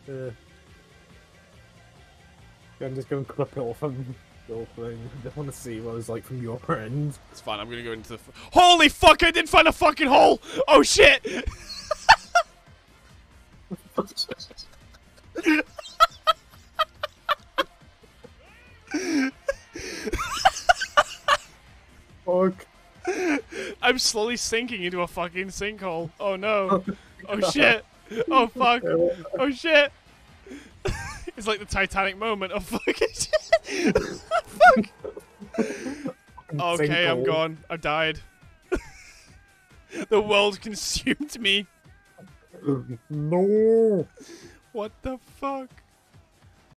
I'm just going to clip it off and your thing. I just want to see what it was like from your end. It's fine. I'm gonna go into the. Holy fuck! I did find a fucking hole. Oh shit! Fuck. I'm slowly sinking into a fucking sinkhole. Oh no. Oh shit. Oh fuck. Oh shit. It's like the Titanic moment. Oh fucking shit. Fuck. Okay, I'm gone. I died. The world consumed me. No. What the fuck?